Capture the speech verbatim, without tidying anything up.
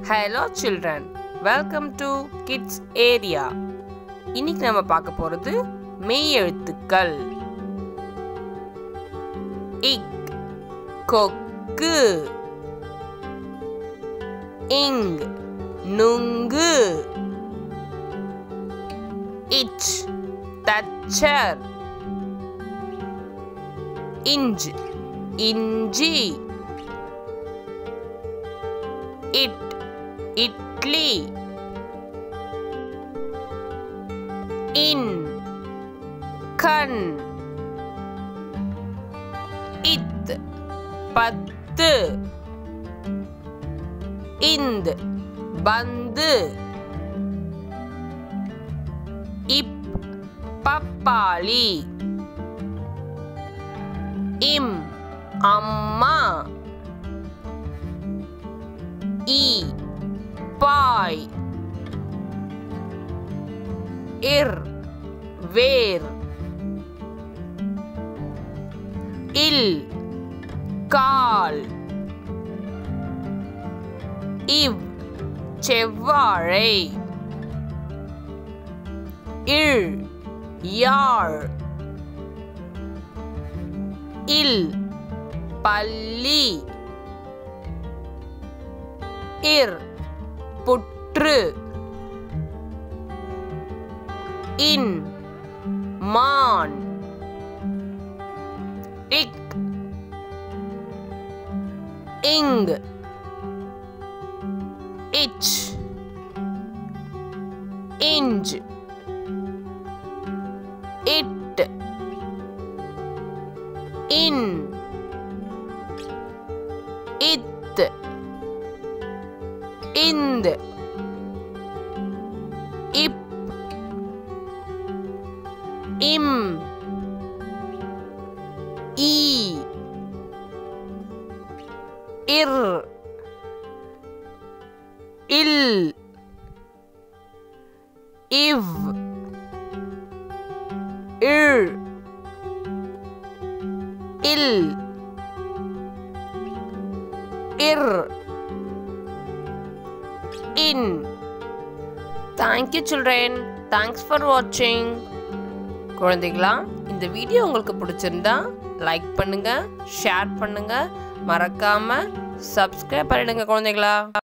Hello children, welcome to Kids Area. இன்னைக்கு நாம பார்க்க போறது மெய் எழுத்துக்கள். இக் கொக்கு, இங் நுங்கு, இச் தச்சர், இஞ்ச் இஞ்சி, இட் இட்லி, இன் கண், இத் பத்து, இந்த் பந்து, இப் பப்பாளி, இம் அம்மா, இ பாய், இர் வேர், இல் கால், இவ் செவ்வாழை, இழ் யாழ், இல் பல்லி, இர் புற்று, இன் மான், இக் இங், இச் இஞ்ச், இட் இன், இத் இந்த், இப் இம், ஈ, இர், இல், இவ், இழ், இல், இர், இன். Thank you children. Thanks for watching. குழந்தைகளா, இந்த வீடியோ உங்களுக்கு பிடிச்சிருந்தா லைக் பண்ணுங்க, ஷேர் பண்ணுங்க, மறக்காம சப்ஸ்கிரைப் பண்ணிடுங்க குழந்தைகளா.